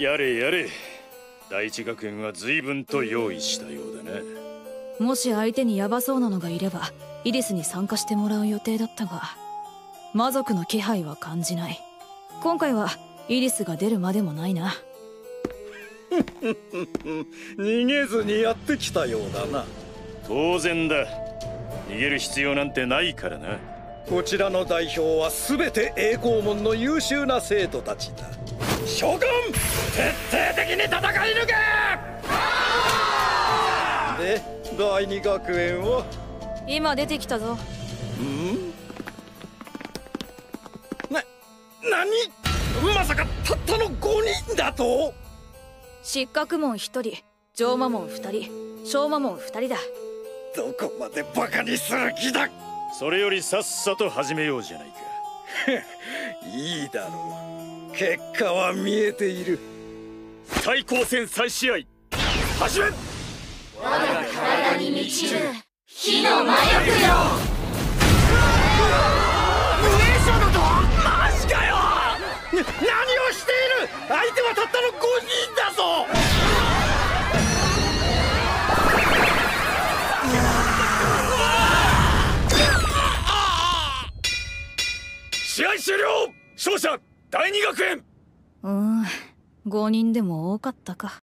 やれやれ。第一学園は随分と用意したようだな。 もし相手にヤバそうなのがいればイリスに参加してもらう予定だったが、魔族の気配は感じない。今回はイリスが出るまでもないな。 逃げずにやってきたようだな。 当然だ。逃げる必要なんてないからな。 こちらの代表は全て栄光門の優秀な生徒たちだ。召喚、徹底的に戦い抜け。で、第二学園は今出てきたぞ。 何？まさかたったの5人だと？ 失格門1人、上魔門2人、小魔門2人だ。 どこまでバカにする気だ。 それよりさっさと始めようじゃないか。 いいだろう。結果は見えている。 対抗戦再試合始め。 我が体に満ちる火の魔力よ。 マジかよ。何をしている。相手はたったの5人だぞ。 試合終了。勝者第二学園。 5人でも多かったか。